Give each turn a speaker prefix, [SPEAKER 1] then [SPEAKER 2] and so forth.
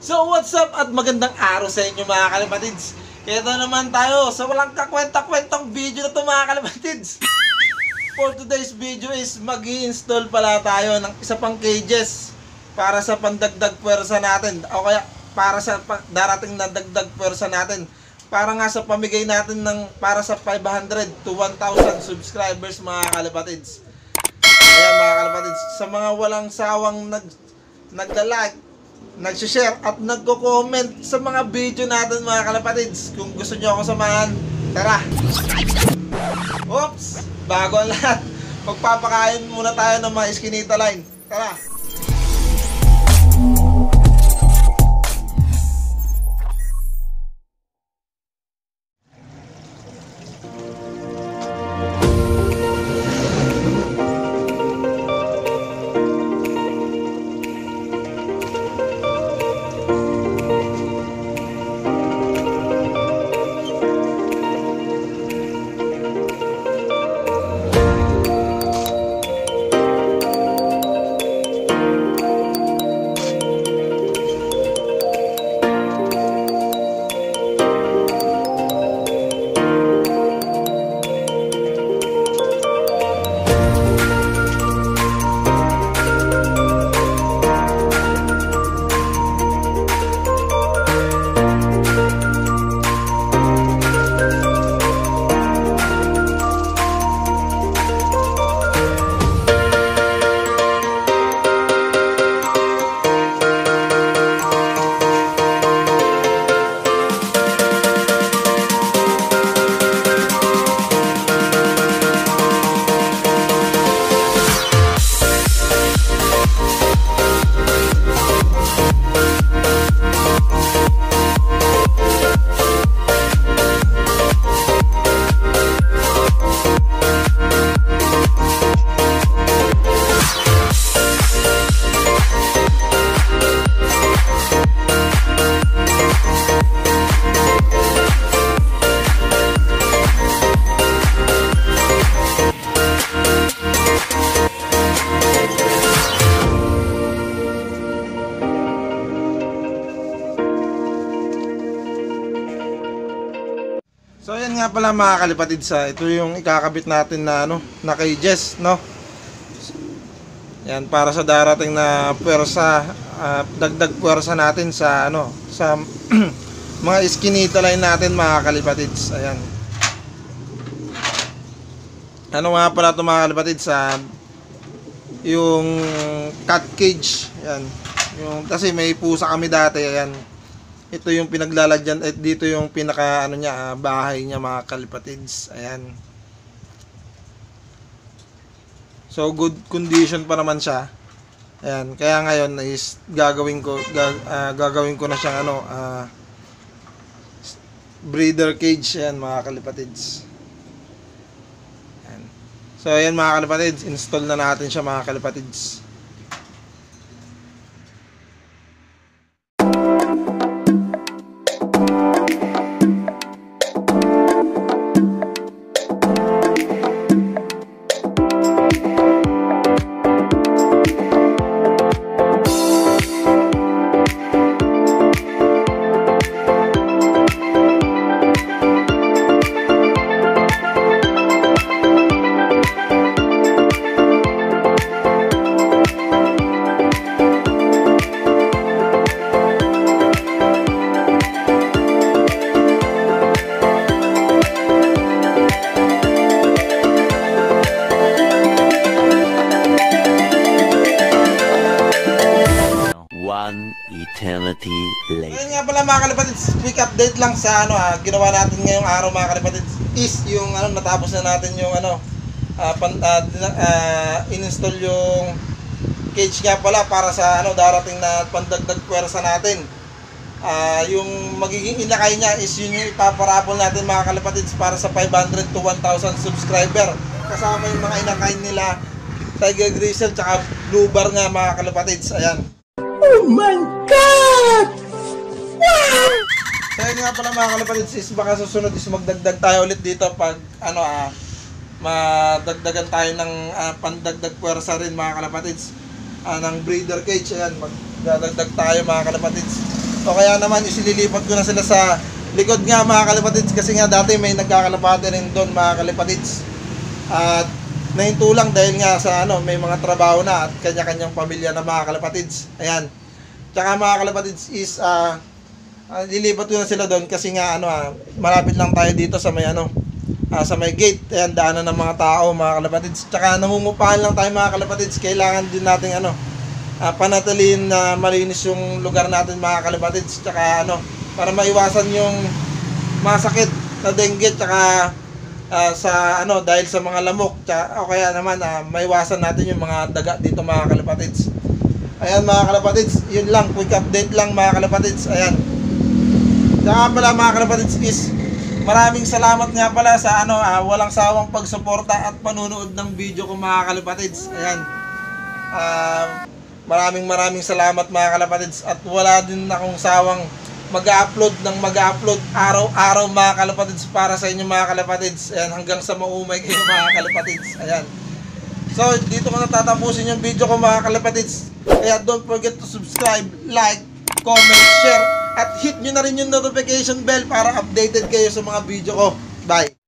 [SPEAKER 1] So what's up at magandang araw sa inyo mga kalapatids. Ito naman tayo sa walang kakwenta-kwentang video na to mga kalapatids. For today's video is mag-i-install pala tayo ng isa pang cages para sa pandagdag pwersa natin o kaya para sa darating na dagdag pwersa natin. Para nga sa pamigay natin ng para sa 500 to 1,000 subscribers mga kalapatids. Ayan mga kalapatids, sa mga walang sawang nagla-like, nag-share at nagko-comment sa mga video natin mga kalapatids. Kung gusto nyo ako samahan, tara! Oops! Bago ang lahat, magpapakain muna tayo ng mga Iskinita line. Tara! So yan nga pala mga kalipatids, ito yung ikakabit natin na na cages, no. Yan para sa darating na pwersa, dagdag pwersa natin sa sa mga Iskinita line natin mga kalipatids. Ayan. Ano nga pala ito mga kalipatids, yung cat cage. Yan. Yung kasi may pusa kami dati, ayan. Ito yung pinaglalagyan at dito yung pinaka bahay niya mga kalipatids. Ayan. So good condition pa naman siya. Ayan, kaya ngayon is gagawin ko na siyang breeder cage. Ayan mga kalipatids. Ayan. So ayan mga kalipatids, install na natin siya mga kalipatids.
[SPEAKER 2] One eternity later.
[SPEAKER 1] Ngayon nga pala mga kalipatids, quick update lang sa ginawa natin ngayong araw mga kalipatids is yung natapos na natin yung in-install yung cage nga pala para sa darating na pandagdag pwersa natin. Yung magiging inakay niya is yun yung ipaparapol natin mga kalipatids para sa 500 to 1,000 subscriber. Kasama yung mga inakay nila Tiger Grizzle tsaka Blue Bar nga mga kalipatids. Ayan.
[SPEAKER 3] Oh my God! Wow!
[SPEAKER 1] So yun nga pala mga kalapatids, is baka susunod is magdagdag tayo ulit dito pag madagdagan tayo ng pandagdag pwersa rin mga kalapatids ng breeder cage. Ayan, magdadagdag tayo mga kalapatids. O kaya naman isililipat ko na sila sa likod nga mga kalapatids, kasi nga dati may nagkakalapati rin doon mga kalapatids. At nahinto lang dahil nga sa may mga trabaho na at kanya-kanyang pamilya na mga kalapatids. Ayan. Tsaka mga kalapatids is lilipat ko na sila doon kasi nga malapit lang tayo dito sa may sa may gate. Ayan, daanan ng mga tao mga kalapatids. Tsaka namumupahan lang tayo mga kalapatids. Kailangan din natin panatilihin na malinis yung lugar natin mga kalapatids. Tsaka para maiwasan yung masakit na dengue tsaka dahil sa mga lamok tsaka, o kaya naman maiwasan natin yung mga daga dito mga kalapatids. Ayan mga kalapatids, yun lang, quick update lang mga kalapatids. Ayan. Tsaka pala mga kalapatids is maraming salamat nga pala sa walang sawang pagsuporta at panunood ng video ko mga kalapatids. Ayan. Maraming salamat mga kalapatids at wala din akong sawang mag-upload araw-araw mga kalapatids para sa inyo mga kalapatids. Ayan, hanggang sa maumay kayo mga kalapatids. Ayan. So, dito ko natatapusin yung video ko mga kalapatids. Kaya don't forget to subscribe, like, comment, share, at hit nyo na rin yung notification bell para updated kayo sa mga video ko. Bye!